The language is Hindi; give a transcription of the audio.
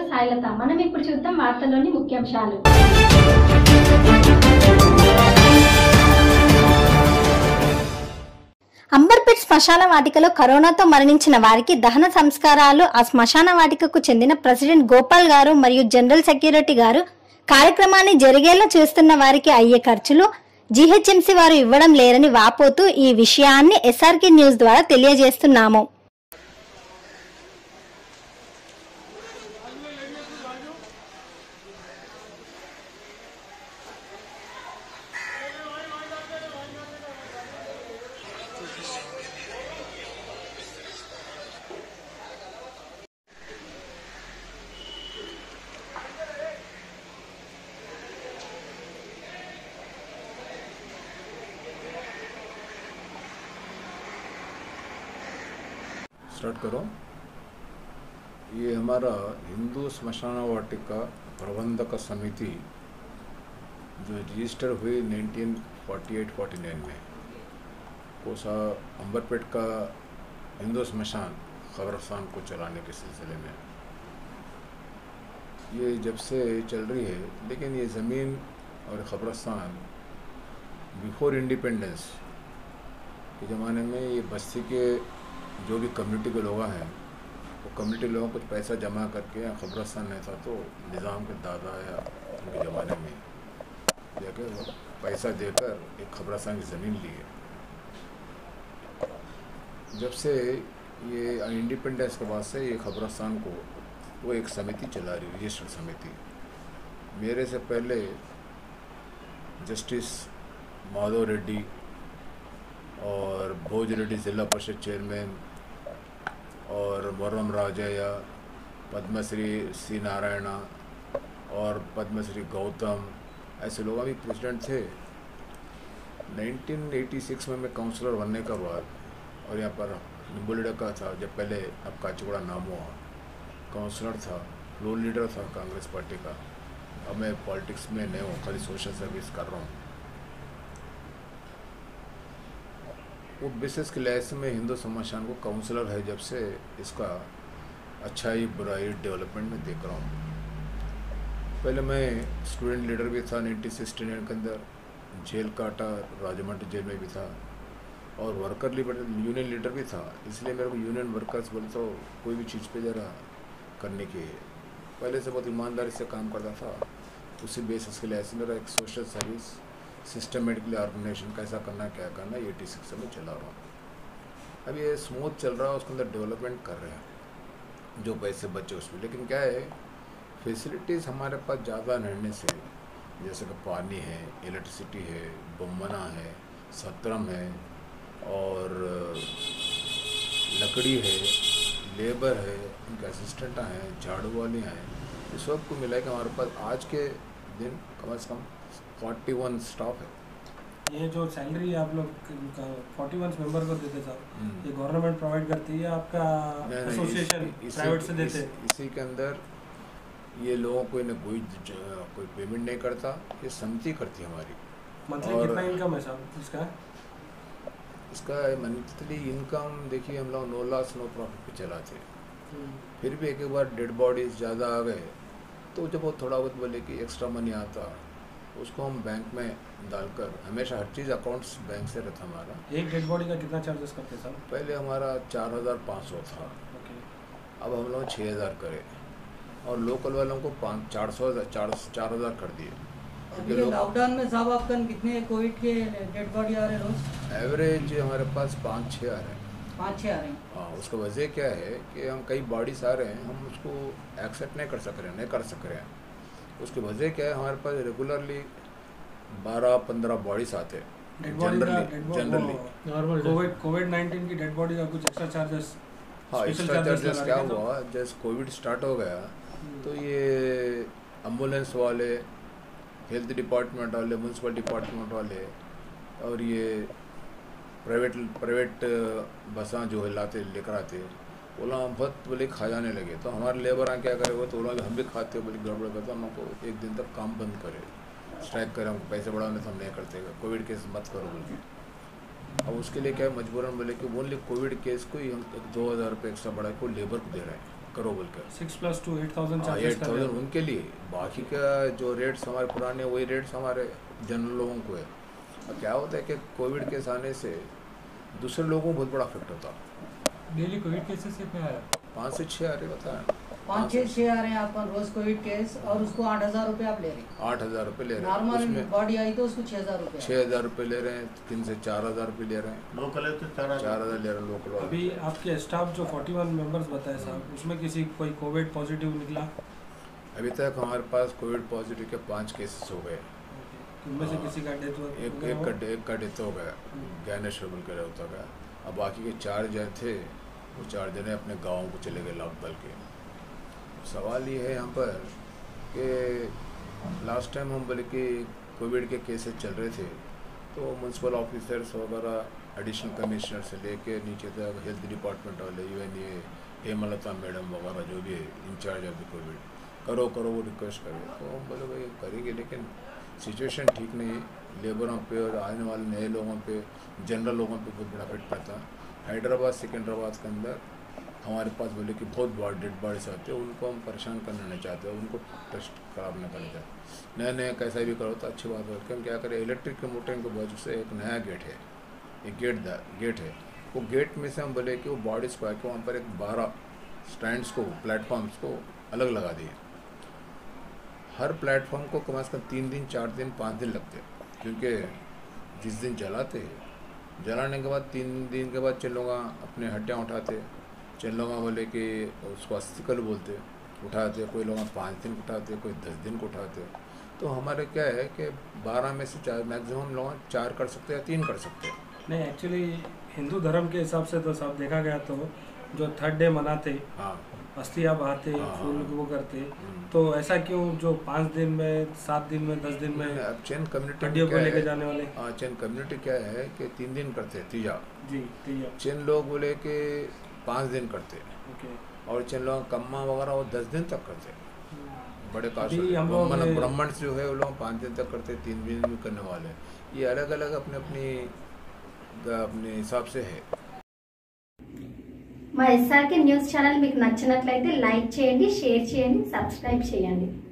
సాయిలత. మనం ఇప్పుడు చూద్దాం వార్తల్లోని ముఖ్యాంశాలు. అంబర్పేట్ శ్మశాన వాటికలో కరోనాతో మరణించిన వారికి దహన సంస్కారాలు ఆ శ్మశాన వాటికకు చెందిన ప్రెసిడెంట్ గోపాల్ గారు మరియు జనరల్ సెక్రటరీ గారు కార్యక్రమాన్ని జరిగేలా చూస్తున్న వారికి అయ్యే ఖర్చులు జీహెచ్ఎంసీ వారు ఇవ్వడం లేరని వాపోతూ ఈ విషయాన్ని ఎస్ఆర్కే న్యూస్ ద్వారా తెలియజేస్తున్నాము. स्टार्ट करो। ये हमारा हिंदू स्मशान वाटिका प्रबंधक समिति जो रजिस्टर हुई 1948-49 में कोसा अंबरपेट का हिंदू स्मशान खबरस्तान को चलाने के सिलसिले में ये जब से चल रही है, लेकिन ये ज़मीन और खबरस्तान बिफोर इंडिपेंडेंस के ज़माने में ये बस्ती के जो भी कम्युनिटी के लोग हैं वो कम्युनिटी लोगों को कुछ पैसा जमा करके या खबरस्तान नहीं था तो निज़ाम के दादा या उनके ज़माने में जाके पैसा देकर एक खबरस्तान की ज़मीन ली है। जब से ये इंडिपेंडेंस के बाद से ये खबरस्तान को वो एक समिति चला रही, रजिस्टर्ड समिति। मेरे से पहले जस्टिस माधव रेड्डी और भोज रेड्डी जिला परिषद चेयरमैन और मुर्रम राजया, पद्मश्री सी नारायणा और पद्मश्री गौतम, ऐसे लोग अभी प्रेसिडेंट थे। 1986 में मैं काउंसलर बनने के बाद और यहाँ पर निम्बुलिडा का था, जब पहले अब काचीगुड़ा नाम हुआ, काउंसलर था, फ्लोर लीडर था कांग्रेस पार्टी का। अब मैं पॉलिटिक्स में नहीं हूँ, खाली सोशल सर्विस कर रहा हूँ। वो बिसेस के लिहाज से मैं हिंदू स्मशान को काउंसलर है जब से इसका अच्छाई बुराई डेवलपमेंट में देख रहा हूँ। पहले मैं स्टूडेंट लीडर भी था 1969 के अंदर, जेल काटा, राजमंड्री जेल में भी था और वर्कर यूनियन लीडर भी था। इसलिए मेरे को यूनियन वर्कर्स बोलते तो कोई भी चीज़ पे ज़रा करने की पहले से बहुत ईमानदारी से काम करता था। उसी बेसिस के लिहाज से मेरा एक सोशल सर्विस सिस्टमेटिकली ऑर्गेनाइजेशन कैसा करना क्या करना 86 में चला रहा हूँ। अब ये स्मूथ चल रहा है, उसके अंदर डेवलपमेंट कर रहे हैं जो पैसे बचे उसमें। लेकिन क्या है, फैसिलिटीज़ हमारे पास ज़्यादा रहने से, जैसे कि पानी है, इलेक्ट्रिसिटी है, बमना है, सत्रम है और लकड़ी है, लेबर है, उनके असिस्टेंट हैं, झाड़ू वाले हैं, इस सब को मिला के हमारे पास आज के दिन कम से कम 41 स्टाफ है। ये जो सैलरी आप लोग 41 मेंबर को देते साहब, ये गवर्नमेंट प्रोवाइड करती है आपका एसोसिएशन प्राइवेट से देते? इसी के अंदर ये लोगों को इन्हें कोई पेमेंट नहीं करता, ये समिति करती है हमारी। मंथली कितना इनकम है साहब इसका मंथली इनकम देखिए, हम लोग 9 लाख नो प्रॉफिट पे चलाते। फिर भी एक बार डेड बॉडीज ज़्यादा आ गए तो जब वो थोड़ा बहुत बोले कि एक्स्ट्रा मनी आता, उसको हम बैंक में डालकर, हमेशा हर चीज़ अकाउंट्स बैंक से रहता हमारा। एक डेड बॉडी का कितना चार्जेस करते हैं साहब? पहले हमारा 4500 था, अब हम लोग 6000 करे और लोकल वालों को 4,000 कर दिए। लॉकडाउन में साहब आपका कितने कोविड के डेड बॉडी आ रहे हैं रोज? एवरेज हमारे पास 5-6 आ रहे हैं। 5-6 आ रहे हैं। हाँ, उसका वजह क्या है कि हम कई बॉडीज आ रहे हैं, हम उसको एक्सेप्ट नहीं कर सक रहे हैं। उसकी वजह क्या है, हमारे पास रेगुलरली 12-15 बॉडीज आते हैं जनरली। कोविड-19 की डेड बॉडी का कुछ एक्स्ट्रा चार्जेस? हाँ, एक्स्ट्रा चार्जेस क्या हुआ, जैसे कोविड स्टार्ट हो गया तो ये एम्बुलेंस वाले, हेल्थ डिपार्टमेंट वाले, म्यूनसिपल डिपार्टमेंट वाले और ये प्राइवेट बसां जो है लाते लेकर आते, वो लोग बहुत बोले खा जाने लगे। तो हमारे लेबर क्या करे, वो तो वो लोग हम भी खाते हो बोले गड़बड़ करते, हम लोग को एक दिन तक काम बंद करे, स्ट्राइक करें, हमको पैसे बढ़ाने तो हम नहीं करते, कोविड केस मत करो बोल के। अब उसके लिए क्या है, मजबूरन बोले कि ओनली कोविड केस को ही हम 2000 रुपये एक्स्ट्रा बढ़ा को लेबर को दे रहे हैं। करो बोल कर 6+2 8,000 चार्जेस कर रहे 8,000 हैं। उनके लिए, बाकी का जो रेट्स हमारे पुराने वही रेट्स हमारे जनरल लोगों को है। और क्या होता है कि कोविड केस आने से दूसरे लोगों को बहुत बड़ा इफेक्ट होता है। डेली कोविड केसेस कितने आ रहे हैं? 5 से 6 आ रहे बताया 5-6 आ रहे हैं आपका रोज कोविड केस, और उसको 8,000 रुपये आप ले रहे हैं। 8,000 रुपये ले रहे हैं, नॉर्मल उसमें बॉडी आई तो उसको 6,000 रुपये 6,000 रुपये ले रहे हैं, 3 से 4,000 रुपये ले रहे हैं, लोकल है तो 4,000 ले रहे हैं लोकल। अभी आपके स्टाफ जो 41 मेंबर्स बताए साहब, उसमें किसी कोई कोविड पॉजिटिव निकला? अभी तक हमारे पास कोविड पॉजिटिव के 5 केसेस हो गए। उनमें से किसी का डेथ हुआ? एक का डेथ हो गया, ज्ञानेश्वर बोल कर होता गया। अब बाकी के 4 जन थे, वो 4 जने अपने गाँव को चले गए लॉकडाउन के। सवाल ये है यहाँ पर कि लास्ट टाइम हम बोले कि कोविड के केसेस चल रहे थे तो म्यूनसिपल ऑफिसर्स वगैरह एडिशनल कमिश्नर से लेके नीचे तक हेल्थ डिपार्टमेंट वाले, इवन ये हेमलता मैडम वगैरह जो भी इंचार्ज है कोविड, करो वो रिक्वेस्ट करो। तो हम बोले भाई करेंगे, लेकिन सिचुएशन ठीक नहीं है। लेबरों पे और आने वाले नए लोगों पे, जनरल लोगों पे बहुत बड़ा इफेक्ट पड़ता है। हैदराबाद सिकंदराबाद के अंदर हमारे पास बोले कि बहुत डेड बॉडीज आते हैं, उनको हम परेशान करना नहीं चाहते, उनको टेस्ट खराब नहीं करना चाहते। नए कैसा भी करो तो अच्छी बात है। हम क्या करें, इलेक्ट्रिक के मोटरिंग के वजह से एक नया गेट है, एक गेट है, वो गेट में से हम बोले कि वो बॉडीज़ को आके वहाँ पर एक 12 स्टैंड्स को, प्लेटफॉर्म्स को अलग लगा दिए। हर प्लेटफॉर्म को कम से कम 3 दिन 4 दिन 5 दिन लगते, क्योंकि जिस दिन जलाने के बाद 3 दिन के बाद चलोगा अपने हड्डियाँ उठाते, चल लोग बोले कि उसको अस्थिकल बोलते, उठाते, कोई लोग 5 दिन को उठाते, कोई 10 दिन को उठाते। तो हमारे क्या है कि 12 में से 4 मैक्सिमम लोग 4 कर सकते हैं या 3 कर सकते हैं। नहीं, एक्चुअली हिंदू धर्म के हिसाब से तो सब देखा गया तो जो 3rd डे मनाते, हाँ, अस्थियाँ बहाते, फूल वो करते, तो ऐसा क्यों जो 5 दिन में, 7 दिन में, 10 दिन में अब चैन कम्युनिटी हड्डियों को लेके जाने वाले? हाँ, चैन कम्युनिटी क्या है कि 3 दिन करते, तीजा जी तीजा। चैन लोग बोले कि 5 दिन करते, ओके। और चैन लोग कम्मा वगैरह वो 10 दिन तक करते। बड़े कास्ट ब्राह्मण जो है वो लोग 5 दिन तक करते, 3 दिन भी करने वाले। ये अलग अलग अपने हिसाब से है। మా ఎస్ఆర్కే న్యూస్ ఛానల్ మీకు నచ్చినట్లయితే లైక్ చేయండి, షేర్ చేయండి, సబ్స్క్రైబ్ చేయండి.